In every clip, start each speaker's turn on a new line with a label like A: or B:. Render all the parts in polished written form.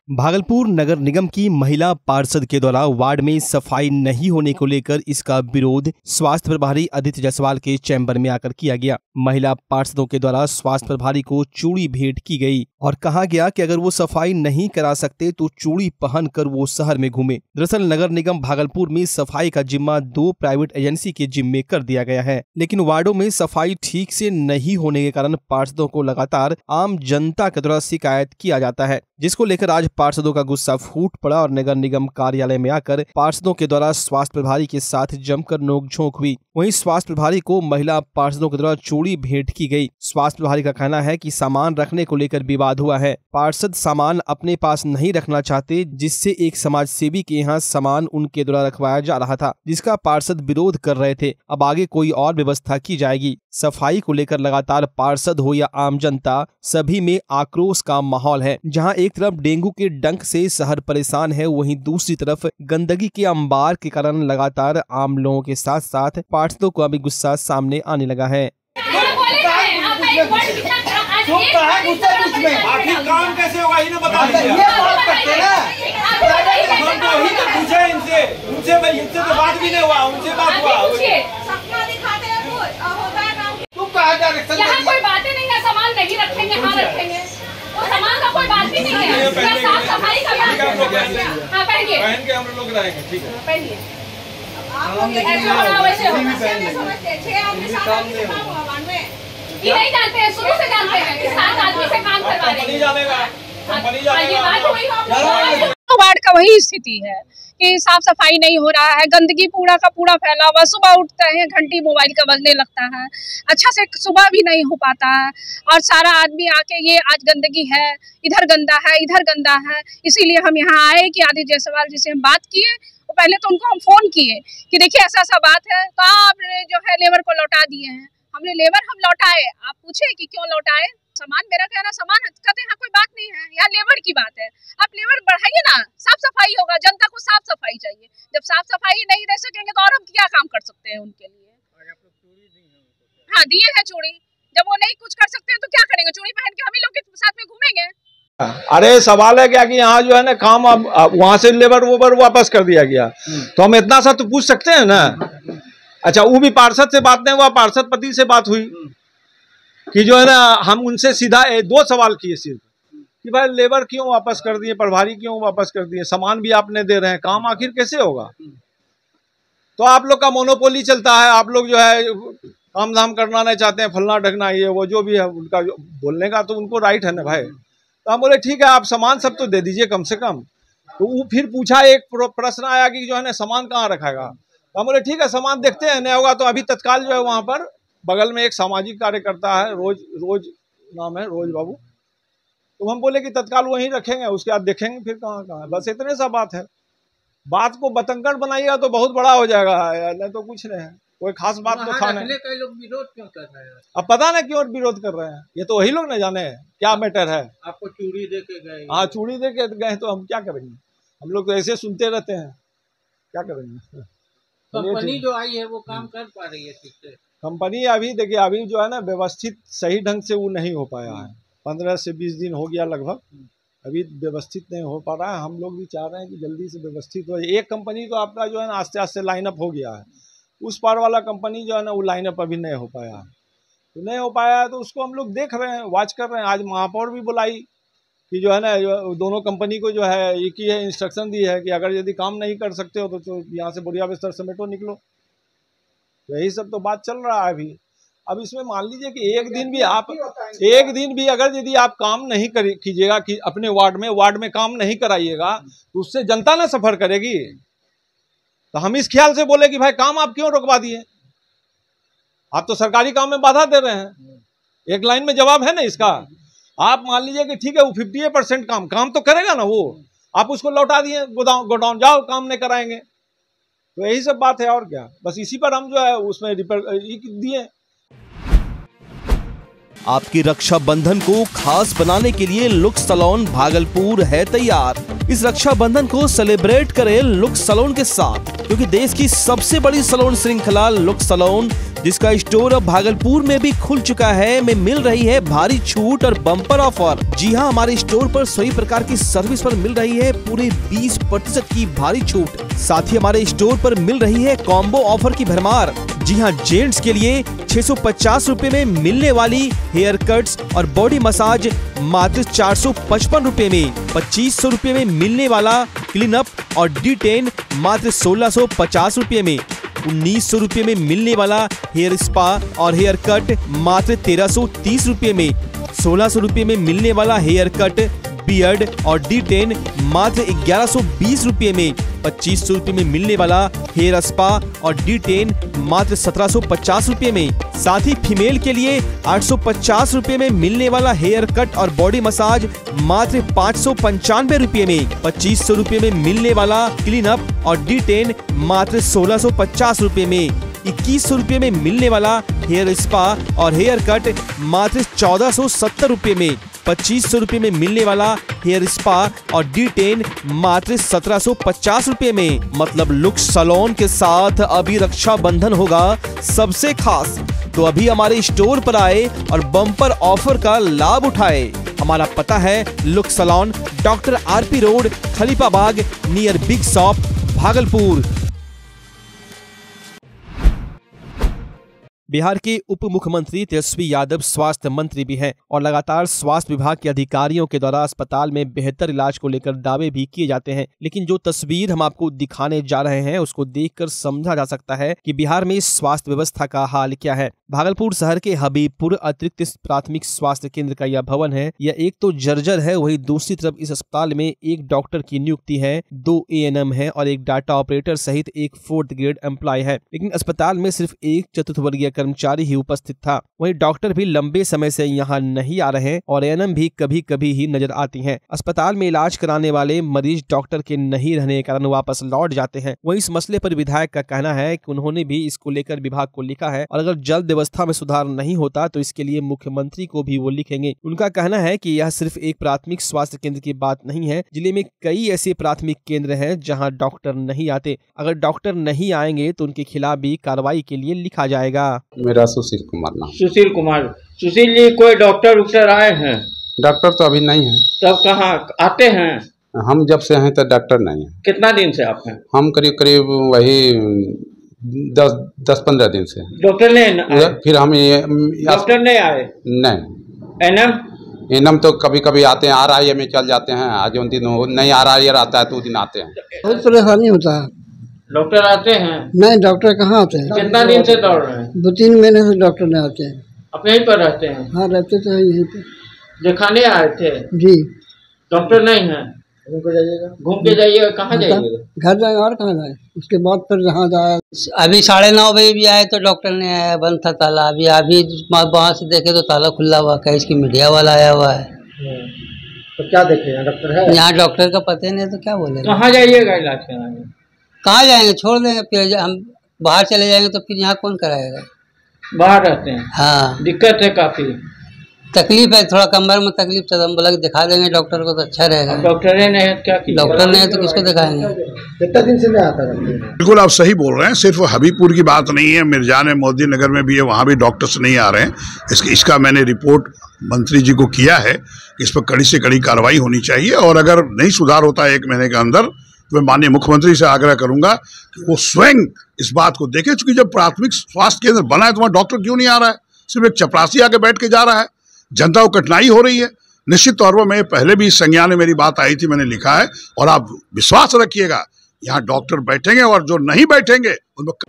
A: भागलपुर नगर निगम की महिला पार्षद के द्वारा वार्ड में सफाई नहीं होने को लेकर इसका विरोध स्वास्थ्य प्रभारी आदित्य जायसवाल के चैम्बर में आकर किया गया। महिला पार्षदों के द्वारा स्वास्थ्य प्रभारी को चूड़ी भेंट की गई और कहा गया कि अगर वो सफाई नहीं करा सकते तो चूड़ी पहनकर वो शहर में घूमे। दरअसल नगर निगम भागलपुर में सफाई का जिम्मा 2 प्राइवेट एजेंसी के जिम्मे कर दिया गया है, लेकिन वार्डों में सफाई ठीक से नहीं होने के कारण पार्षदों को लगातार आम जनता के द्वारा शिकायत किया जाता है, जिसको लेकर आज पार्षदों का गुस्सा फूट पड़ा और नगर निगम कार्यालय में आकर पार्षदों के द्वारा स्वास्थ्य प्रभारी के साथ जमकर नोकझोंक हुई। वहीं स्वास्थ्य प्रभारी को महिला पार्षदों के द्वारा चूड़ी भेंट की गई। स्वास्थ्य प्रभारी का कहना है कि सामान रखने को लेकर विवाद हुआ है। पार्षद सामान अपने पास नहीं रखना चाहते, जिससे एक समाज सेवी के यहाँ सामान उनके द्वारा रखवाया जा रहा था, जिसका पार्षद विरोध कर रहे थे। अब आगे कोई और व्यवस्था की जाएगी। सफाई को लेकर लगातार पार्षद हो या आम जनता, सभी में आक्रोश का माहौल है। जहां एक तरफ डेंगू के डंक से शहर परेशान है, वहीं दूसरी तरफ गंदगी के अंबार के कारण लगातार आम लोगों के साथ साथ पार्षदों का भी गुस्सा सामने आने लगा है।
B: आखिर काम कैसे होगा ये बता दीजिए। इनसे तो बात भी नहीं हुआ, उनसे बात हुआ।
C: यहाँ कोई बातें नहीं है, सामान नहीं रखेंगे, हाँ रखेंगे, तो सामान का कोई बात ही नहीं है। साफ सफाई का बात है। हाँ पहनिए,
B: पहन के हम लोग रहेंगे, ठीक है
C: पहनिए। ये नहीं जानते हैं, शुरू से जानते हैं कि 7 आदमी से काम करवा रहे हैं।
D: वार्ड का वही स्थिति है कि साफ सफाई नहीं हो रहा है, गंदगी पूरा का पूरा फैला हुआ। सुबह उठते हैं घंटी मोबाइल का बजने लगता है, अच्छा से सुबह भी नहीं हो पाता है और सारा आदमी आके ये आज गंदगी है, इधर गंदा है, इधर गंदा है। इसीलिए हम यहाँ आए कि आदित्य जायसवाल जी से हम बात किए। तो पहले तो उनको हम फोन किए कि देखिए ऐसा ऐसा बात है, तो आपने जो है लेबर को लौटा दिए हैं। हमने लेबर हम लौटाए, आप पूछे कि क्यों लौटाए। सामान, मेरा कहना सामान कहते हैं कोई बात नहीं है, यहाँ लेबर की बात है। आप लेबर बढ़ाइए ना, साफ सफाई होगा। जनता को साफ सफाई चाहिए। जब साफ सफाई नहीं दे सकेंगे तो और हम क्या काम कर सकते हैं उनके लिए। हाँ दिए है चूड़ी, जब वो नहीं कुछ कर सकते हैं तो क्या करेंगे? चूड़ी पहन के हम ही लोग के साथ में घूमेंगे।
B: अरे सवाल है क्या कि यहाँ जो है ना काम अब वहां से लेबर वापस कर दिया गया, तो हम इतना सा तो पूछ सकते हैं ना। अच्छा, वो भी पार्षद से बात नहीं हुआ, पार्षद पति से बात हुई कि जो है ना हम उनसे सीधा 2 सवाल किए सिर्फ कि भाई लेबर क्यों वापस कर दिए, प्रभारी क्यों वापस कर दिए, सामान भी आपने दे रहे हैं, काम आखिर कैसे होगा? तो आप लोग का मोनोपोली चलता है, आप लोग जो है काम धाम करना नहीं चाहते हैं, फलना ढकना ये वो जो भी है उनका बोलने का तो उनको राइट है ना भाई। तो हम बोले ठीक है, आप सामान सब तो दे दीजिए कम से कम। तो वो फिर पूछा, एक प्रश्न आया कि जो है ना सामान कहाँ रखाएगा। तो हम बोले ठीक है, सामान देखते हैं, नहीं होगा तो अभी तत्काल जो है वहाँ पर बगल में एक सामाजिक कार्यकर्ता है, रोज नाम है, रोज बाबू। तो हम बोले कि तत्काल वहीं रखेंगे, उसके बाद देखेंगे फिर कहाँ। बस इतने सा बात है। बात को बतंगड़ बनाइएगा तो बहुत बड़ा हो जाएगा, नहीं तो कुछ नहीं है, कोई खास बात तो था नहीं।
E: कई लोग विरोध क्यों कर रहे हैं?
B: अब पता नहीं क्यों विरोध कर रहे हैं, ये तो वही लोग न जाने क्या मैटर है।
E: आपको चूड़ी दे के गए?
B: हाँ, चूड़ी दे के गए तो हम क्या करेंगे? हम लोग तो ऐसे सुनते रहते हैं, क्या करेंगे?
E: कंपनी जो आई है वो काम कर पा रही है ठीक से?
B: कंपनी अभी देखिए, अभी जो है ना व्यवस्थित सही ढंग से वो नहीं हो पाया है। 15 से 20 दिन हो गया लगभग, अभी व्यवस्थित नहीं हो पा रहा है। हम लोग भी चाह रहे हैं कि जल्दी से व्यवस्थित हो जाए। एक कंपनी तो आपका जो है ना आस्ते आस्ते लाइनअप हो गया है, उस पार वाला कंपनी जो है ना वो लाइनअप अभी नहीं हो पाया है। तो नहीं हो पाया है तो उसको हम लोग देख रहे हैं, वॉच कर रहे हैं। आज महापौर भी बुलाई कि जो है ना दोनों कंपनी को जो है एक ही है इंस्ट्रक्शन दी है कि अगर यदि काम नहीं कर सकते हो तो यहाँ से बोरिया बिस्तर समेटो निकलो। तो यही सब तो बात चल रहा है अभी। अब इसमें मान लीजिए कि एक दिन भी अगर यदि आप काम नहीं कीजिएगा कि अपने वार्ड में काम नहीं कराइएगा तो उससे जनता ना सफर करेगी। तो हम इस ख्याल से बोले कि भाई काम आप क्यों रुकवा दिए? आप तो सरकारी काम में बाधा दे रहे हैं। एक लाइन में जवाब है ना इसका। आप मान लीजिए कि ठीक है वो 50% काम तो करेगा ना, वो आप उसको लौटा दिए गोडाउन, जाओ काम नहीं कराएंगे। तो यही सब बात है और क्या। बस इसी पर हम जो है उसमें दिए।
A: आपकी रक्षाबंधन को खास बनाने के लिए लुक्स सैलून भागलपुर है तैयार। इस रक्षाबंधन को सेलिब्रेट करें लुक्स सैलून के साथ, क्योंकि देश की सबसे बड़ी सैलून श्रृंखला लुक्स सैलून, जिसका स्टोर अब भागलपुर में भी खुल चुका है, में मिल रही है भारी छूट और बम्पर ऑफर। जी हां, हमारे स्टोर पर सभी प्रकार की सर्विस पर मिल रही है पूरे 20% की भारी छूट। साथ ही हमारे स्टोर पर मिल रही है कॉम्बो ऑफर की भरमार। जी हां, जेंट्स के लिए 650 रुपए में मिलने वाली हेयर कट्स और बॉडी मसाज मात्र 455 रुपए में, 2500 रुपए में मिलने वाला क्लीन अप और D10 मात्र 1650 रुपए में, 1900 रुपए में मिलने वाला हेयर स्पा और हेयर कट मात्र 1330 रुपए में, 1600 रुपए में मिलने वाला हेयर कट, बियर्ड और D10 मात्र 1120 रुपए में, 2500 रुपए में मिलने वाला हेयर स्पा और D10 मात्र 1750 रुपए में। साथ ही फीमेल के लिए 850 रुपए में मिलने वाला हेयर कट और बॉडी मसाज मात्र 595 रुपए में, 2500 रुपए में मिलने वाला क्लीन अप और D10 मात्र 1650 रुपए में, 2100 रुपए में मिलने वाला हेयर स्पा और हेयर कट मात्र 1470 रुपए में, 2500 रुपए में मिलने वाला हेयर स्पा और D10 मात्र 1750 रुपए में। मतलब लुक्स सैलून के साथ अभी रक्षाबंधन होगा सबसे खास, तो अभी हमारे स्टोर पर आए और बम्पर ऑफर का लाभ उठाए। हमारा पता है looks salon, doctor RP road, Khalifabagh, near big shop, Bhagalpur. Bihar के उप मुख्यमंत्री तेजस्वी यादव स्वास्थ्य मंत्री भी हैं और लगातार स्वास्थ्य विभाग के अधिकारियों के द्वारा अस्पताल में बेहतर इलाज को लेकर दावे भी किए जाते हैं। लेकिन जो तस्वीर हम आपको दिखाने जा रहे हैं उसको देखकर समझा जा सकता है कि बिहार में स्वास्थ्य व्यवस्था का हाल क्या है। भागलपुर शहर के हबीबपुर अतिरिक्त प्राथमिक स्वास्थ्य केंद्र का यह भवन है। यह एक तो जर्जर है, वही दूसरी तरफ इस अस्पताल में एक डॉक्टर की नियुक्ति है, 2 ANM है और एक डाटा ऑपरेटर सहित एक 4th ग्रेड एम्प्लॉय है। लेकिन अस्पताल में सिर्फ एक चतुर्थ कर्मचारी ही उपस्थित था। वहीं डॉक्टर भी लंबे समय से यहाँ नहीं आ रहे और ANM भी कभी कभी ही नजर आती हैं। अस्पताल में इलाज कराने वाले मरीज डॉक्टर के नहीं रहने के कारण वापस लौट जाते हैं। वहीं इस मसले पर विधायक का कहना है कि उन्होंने भी इसको लेकर विभाग को लिखा है और अगर जल्द व्यवस्था में सुधार नहीं होता तो इसके लिए मुख्यमंत्री को भी वो लिखेंगे। उनका कहना है कि यह सिर्फ एक प्राथमिक स्वास्थ्य केंद्र की बात नहीं है, जिले में कई ऐसे प्राथमिक केंद्र हैं जहां डॉक्टर नहीं आते। अगर डॉक्टर नहीं आएंगे तो उनके खिलाफ भी कार्रवाई के लिए लिखा जाएगा।
F: मेरा सुशील कुमार नाम।
E: सुशील कुमार। सुशील जी, कोई डॉक्टर आए हैं?
F: डॉक्टर तो अभी नहीं है।
E: तब कहाँ आते हैं?
F: हम जब से हैं तो डॉक्टर नहीं है।
E: कितना दिन से आप हैं? हम
F: करीब वही 10-15 दिन से।
E: डॉक्टर ने
F: फिर हम
E: डॉक्टर नहीं आए?
F: नहीं। एनम तो कभी कभी आते हैं, RI में चल जाते हैं। आज उन दिन नहीं RI आता है तो उस दिन आते हैं।
G: बहुत परेशानी होता है।
E: डॉक्टर आते हैं?
G: नहीं, डॉक्टर कहाँ आते हैं।
E: कितना दिन से दौड़ रहे हैं?
G: 2-3 महीने से डॉक्टर नहीं आते हैं।
E: आप यहीं पर रहते हैं?
G: हाँ, रहते थे यहीं पे।
E: दिखाने आए थे?
G: जी।
E: डॉक्टर नहीं है? घूम के जाइएगा। कहाँ जाइएगा?
G: घर जाएंगे और कहाँ जाए, उसके बाद फिर जहाँ जाए।
H: अभी 9:30 बजे भी आए तो डॉक्टर नहीं आया, बंद था ताला। अभी वहाँ से देखे तो ताला खुला हुआ, कहीं इसकी मीडिया वाला आया हुआ है।
E: तो क्या देखे, डॉक्टर है?
H: यहाँ डॉक्टर का पता नहीं तो क्या बोले।
E: कहाँ जाइएगा इलाज कराने?
H: कहाँ जाएंगे, छोड़ देंगे। फिर हम बाहर चले जाएंगे तो फिर यहाँ कौन कराएगा।
E: बाहर रहते हैं?
H: हाँ,
E: दिक्कत है, काफी
H: तकलीफ है, थोड़ा कमर में तकलीफ था। हम बोला दिखा देंगे डॉक्टर को तो अच्छा रहेगा।
E: डॉक्टर नहीं है क्या?
H: डॉक्टर नहीं है तो किसको दिखाएंगे।
E: कितना दिन से नहीं आता?
I: बिल्कुल आप सही बोल रहे हैं। सिर्फ हबीबपुर की बात नहीं है, मिर्जान मोदी नगर में भी है, वहाँ भी डॉक्टर्स नहीं आ रहे हैं। इसका मैंने रिपोर्ट मंत्री जी को किया है कि इस पर कड़ी से कड़ी कार्रवाई होनी चाहिए और अगर नहीं सुधार होता है 1 महीने के अंदर तो मैं माननीय मुख्यमंत्री से आग्रह करूंगा कि वो स्वयं इस बात को देखें। चूंकि जब प्राथमिक स्वास्थ्य केंद्र बना है तो वहाँ डॉक्टर क्यों नहीं आ रहा है? सिर्फ एक चपरासी आके बैठ के जा रहा है, जनता को कठिनाई हो रही है। निश्चित तौर पर मैं पहले भी इस संज्ञान में मेरी बात आई थी, मैंने लिखा है और आप विश्वास रखिएगा यहाँ डॉक्टर बैठेंगे और जो नहीं बैठेंगे उनमें।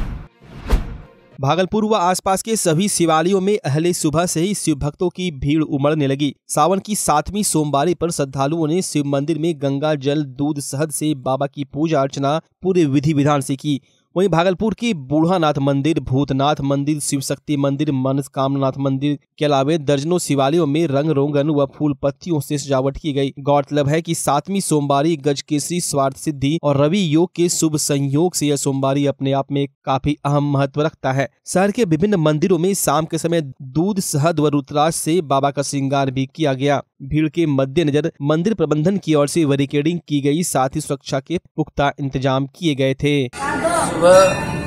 A: भागलपुर व आसपास के सभी शिवालयों में अहले सुबह से ही शिव भक्तों की भीड़ उमड़ने लगी। सावन की 7वीं सोमवारी पर श्रद्धालुओं ने शिव मंदिर में गंगा जल दूध शहद से बाबा की पूजा अर्चना पूरे विधि विधान से की। वहीं भागलपुर की बूढ़ानाथ मंदिर, भूतनाथ मंदिर, शिव शक्ति मंदिर, मनस्कामनाथ मंदिर के अलावा दर्जनों शिवालयों में रंग रोगन व फूल पत्तियों से सजावट की गई। गौरतलब है कि 7वीं सोमवारी गजकेसरी, स्वार्थ सिद्धि और रवि योग के शुभ संयोग से यह सोमवारी अपने आप में काफी अहम महत्व रखता है। शहर के विभिन्न मंदिरों में शाम के समय दूध, शहद व रुद्राक्ष से बाबा का श्रृंगार भी किया गया। भीड़ के मद्देनजर मंदिर प्रबंधन की ओर से बैरिकेडिंग की गई, साथ ही सुरक्षा के पुख्ता इंतजाम किए गए थे।
J: सुबह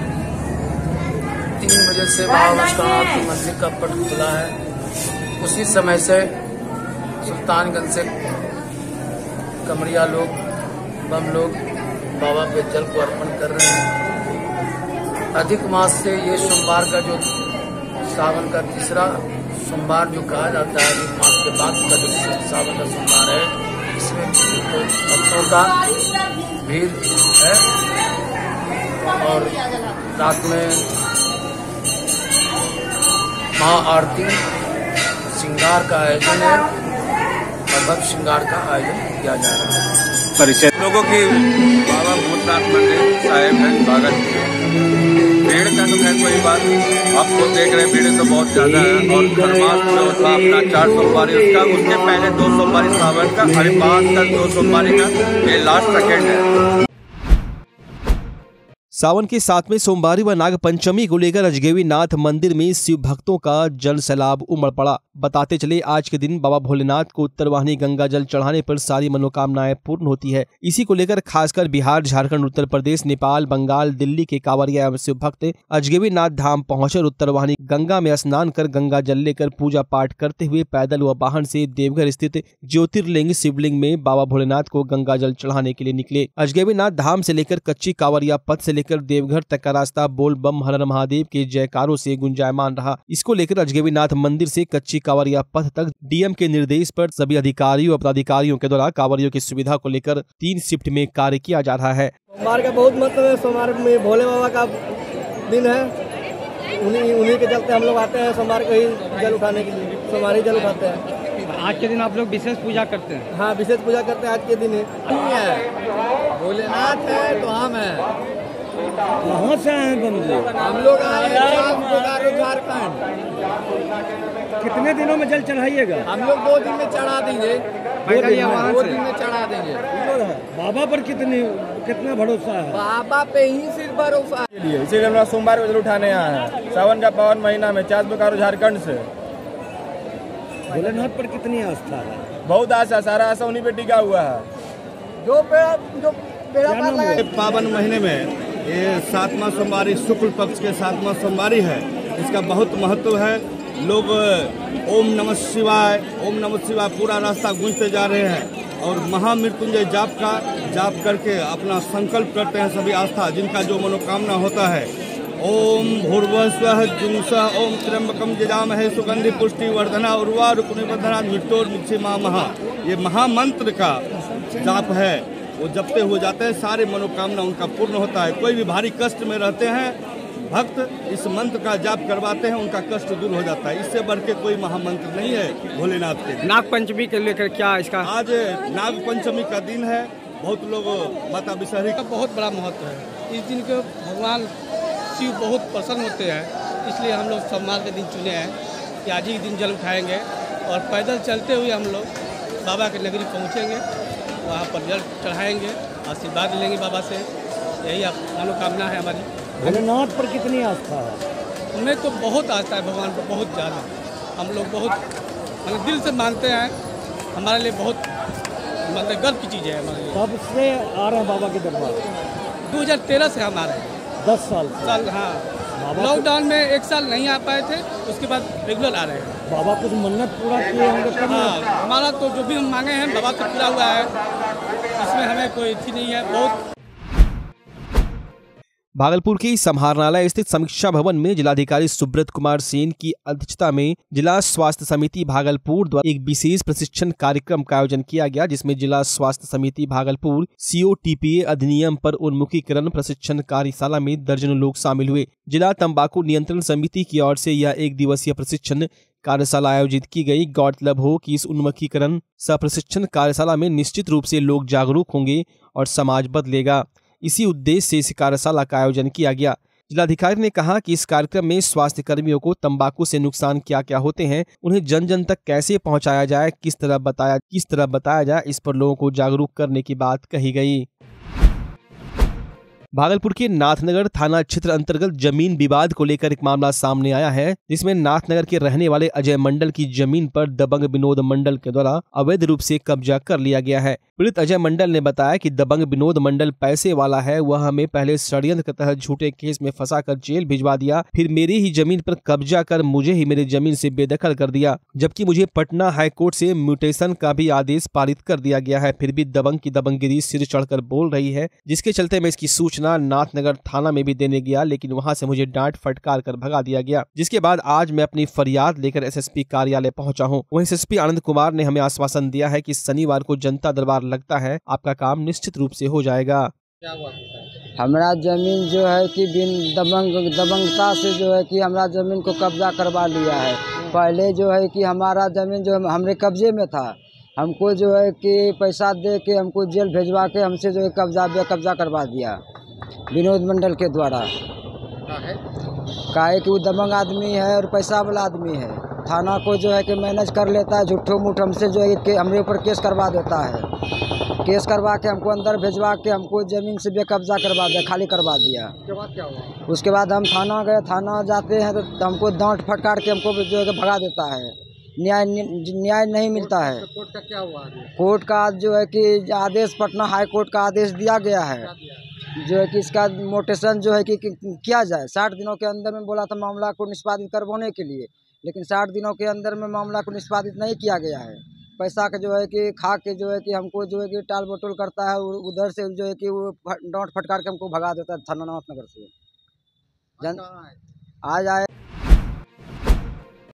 J: 3 बजे से बाबा विश्वनाथ की मंदिर का पट खुला है। उसी समय से सुल्तानगंज से कमरिया लोग, बम लोग बाबा पे जल को अर्पण कर रहे हैं। अधिक मास से ये सोमवार का जो सावन का तीसरा सोमवार जो कहा जाता है, अधिक मास के बाद का जो सावन का सोमवार है, इसमें भक्तों का भीड़ है और रात में महाआरती, श्रृंगार का आयोजन है और भव्य श्रृंगार का आयोजन किया जा रहा है।
K: परिचय लोगों की बाबा भूतनाथ मंदिर साहेबगंज भागलपुर। भीड़ का तो खैर कोई बात, आपको देख रहे भीड़ तो बहुत ज्यादा है। और खरमास जो था अपना 4 सोमवारी उसका, उसके पहले 2 सोमवारी सावन का, हरिपास का 2 सोमवारी का, ये लास्ट सेकेंड है।
A: सावन के 7वें सोमवारी व नाग पंचमी को लेकर अजगैवी नाथ मंदिर में शिव भक्तों का जन सैलाब उमड़ पड़ा। बताते चले आज के दिन बाबा भोलेनाथ को उत्तरवाहिनी गंगा जल चढ़ाने पर सारी मनोकामनाएं पूर्ण होती है। इसी को लेकर खासकर बिहार, झारखंड, उत्तर प्रदेश, नेपाल, बंगाल, दिल्ली के कांवरिया एवं शिव भक्त अजगैवी नाथ धाम पहुंचकर उत्तरवाहिनी गंगा में स्नान कर गंगा जल लेकर पूजा पाठ करते हुए पैदल व वाहन से देवघर स्थित ज्योतिर्लिंग शिवलिंग में बाबा भोलेनाथ को गंगा जल चढ़ाने के लिए निकले। अजगैवी नाथ धाम से लेकर कच्ची कांवरिया पथ से लेकर देवघर तक का रास्ता बोल बम हर हर महादेव के जयकारों से गुंजायमान रहा। इसको लेकर अजगैवी नाथ मंदिर से कच्ची कांवरिया पथ तक डीएम के निर्देश पर सभी अधिकारियों और पदाधिकारियों के द्वारा कांवरियों की सुविधा को लेकर 3 शिफ्ट में कार्य किया जा रहा है।
L: सोमवार का बहुत महत्व है। सोमवार में भोले बाबा का दिन है, उन्हीं के चलते हम लोग आते हैं सोमवार को ही जल उठाने के लिए। सोमवार ही जल उठाते हैं।
M: आज के दिन आप लोग विशेष पूजा करते हैं?
L: हाँ, विशेष पूजा करते हैं। आज के दिन है भोलेनाथ है तो हम है।
M: कहाँ से आए हैं?
L: हम लोग आए हैं झारखंड।
M: कितने दिनों में जल चढ़ाइएगा?
L: हम लोग 2 दिन में चढ़ा देंगे। 2 दिन में चढ़ा देंगे।
M: बाबा पर कितना भरोसा है?
L: बाबा पे ही सिर्फ भरोसा है।
N: इसीलिए हम सोमवार को जल उठाने आए हैं। सावन का पावन महीना में 4 बोकारो झारखंड से।
M: भोलेनाथ पर कितनी आस्था है?
N: बहुत आशा, सारा आशा उन्हीं पे टिका हुआ है।
L: जो
O: पावन महीने में ये 7वां सोमवारी, शुक्ल पक्ष के 7वां सोमवारी है। इसका बहुत महत्व है। लोग ओम नमः शिवाय, ओम नमः शिवाय पूरा रास्ता गूंजते जा रहे हैं और महामृत्युंजय जाप करके अपना संकल्प करते हैं। सभी आस्था जिनका जो मनोकामना होता है। ओम भूर्भुवः स्वः जुंसः ओम त्र्यंबकम यजामहे सुगंधि पुष्टि वर्धना उर्वारुकनिबंधना मृत्योर्मुक्षीमामः। ये महामंत्र का जाप है, वो जपते हुए जाते हैं, सारे मनोकामना उनका पूर्ण होता है। कोई भी भारी कष्ट में रहते हैं, भक्त इस मंत्र का जाप करवाते हैं, उनका कष्ट दूर हो जाता है। इससे बढ़ के कोई महामंत्र नहीं है भोलेनाथ के।
M: नाग पंचमी के लेकर क्या इसका?
O: आज नाग पंचमी का दिन है। बहुत लोग माता विषहरी
P: का बहुत बड़ा महत्व है। इस दिन को भगवान शिव बहुत प्रसन्न होते हैं, इसलिए हम लोग सोमवार के दिन चुने हैं कि आज ही दिन जल उठाएंगे और पैदल चलते हुए हम लोग बाबा के नगरी पहुँचेंगे, वहाँ पर जल चढ़ाएंगे, आशीर्वाद लेंगे बाबा से। यही मनोकामना है हमारी।
M: भोलेनाथ पर कितनी आस्था है?
P: हमें तो बहुत आस्था है भगवान पर, बहुत ज़्यादा। हम लोग बहुत दिल से मानते हैं। हमारे लिए बहुत मतलब गर्व की चीज़ है हमारे लिए।
M: कब से आ रहे हैं बाबा के दरबार?
P: 2013 से हम आ रहे हैं।
M: 10 साल?
P: हाँ। लॉकडाउन में 1 साल नहीं आ पाए थे, उसके बाद रेगुलर आ रहे हैं।
M: बाबा कुछ मन्नत पूरा किए होंगे?
P: हाँ, हमारा तो जो भी हम मांगे हैं बाबा से पूरा हुआ है। इसमें हमें कोई थी नहीं है। बहुत
A: भागलपुर के समाहरणालय स्थित समीक्षा भवन में जिलाधिकारी सुब्रत कुमार सेन की अध्यक्षता में जिला स्वास्थ्य समिति भागलपुर द्वारा एक विशेष प्रशिक्षण कार्यक्रम का आयोजन किया गया, जिसमें जिला स्वास्थ्य समिति भागलपुर COTPA अधिनियम पर उन्मुखीकरण प्रशिक्षण कार्यशाला में दर्जनों लोग शामिल हुए। जिला तंबाकू नियंत्रण समिति की ओर से यह 1 दिवसीय प्रशिक्षण कार्यशाला आयोजित की गई। गौरतलब हो कि इस उन्मुखीकरण सह प्रशिक्षण कार्यशाला में निश्चित रूप से लोग जागरूक होंगे और समाज बदलेगा। इसी उद्देश्य से इस कार्यशाला का आयोजन किया गया। जिलाधिकारी ने कहा कि इस कार्यक्रम में स्वास्थ्य कर्मियों को तंबाकू से नुकसान क्या क्या होते हैं, उन्हें जन जन तक कैसे पहुंचाया जाए, किस तरह बताया जाए, इस पर लोगों को जागरूक करने की बात कही गई। भागलपुर के नाथनगर थाना क्षेत्र अंतर्गत जमीन विवाद को लेकर एक मामला सामने आया है, जिसमें नाथनगर के रहने वाले अजय मंडल की जमीन पर दबंग विनोद मंडल के द्वारा अवैध रूप से कब्जा कर लिया गया है। पीड़ित अजय मंडल ने बताया कि दबंग विनोद मंडल पैसे वाला है, वह हमें पहले षड्यंत्र के तहत झूठे केस में फंसाकर जेल भिजवा दिया, फिर मेरी ही जमीन पर कब्जा कर मुझे ही मेरी जमीन से बेदखल कर दिया, जबकि मुझे पटना हाईकोर्ट से म्यूटेशन का भी आदेश पारित कर दिया गया है। फिर भी दबंग की दबंगगिरी सिर चढ़कर बोल रही है, जिसके चलते मैं इसकी सूचना नाथनगर थाना में भी देने गया, लेकिन वहां से मुझे डांट फटकार कर भगा दिया गया, जिसके बाद आज मैं अपनी फरियाद लेकर एसएसपी कार्यालय पहुंचा हूं। वहीं एसएसपी आनंद कुमार ने हमें आश्वासन दिया है कि शनिवार को जनता दरबार लगता है, आपका काम निश्चित रूप से हो जाएगा।
Q: हमारा जमीन जो है कि बिन दबंगता से जो है कि हमारा जमीन को कब्जा करवा लिया है। पहले जो है कि हमारा जमीन जो हमारे कब्जे में था, हमको जो है कि पैसा दे के हमको जेल भेजवा के हमसे जो है कब्जा करवा दिया विनोद मंडल के द्वारा। काहे कि वो दबंग आदमी है और पैसा वाला आदमी है। थाना को जो है कि मैनेज कर लेता है, झूठो मूठ हमसे जो है कि हमारे ऊपर केस करवा देता है। केस करवा के हमको अंदर भेजवा के हमको ज़मीन से बेकब्जा करवा दिया, खाली करवा दिया।
L: उसके बाद क्या हुआ?
Q: उसके बाद हम थाना गए, थाना जाते हैं तो हमको डांट फटकार के हमको जो है कि भगा देता है। न्याय नहीं मिलता है।
L: कोर्ट का क्या हुआ?
Q: कोर्ट का जो है कि आदेश, पटना हाई कोर्ट का आदेश दिया गया है, जो है कि इसका मोटेशन जो है कि किया जाए। 60 दिनों के अंदर में बोला था मामला को निष्पादित करवाने के लिए, लेकिन 60 दिनों के अंदर में मामला को निष्पादित नहीं किया गया है। पैसा का जो है कि खा के जो है कि हमको जो है कि टाल बटोल करता है, उधर से जो है कि वो डांट फटकार के हमको भगा देता है थाना नाथनगर से। आज आए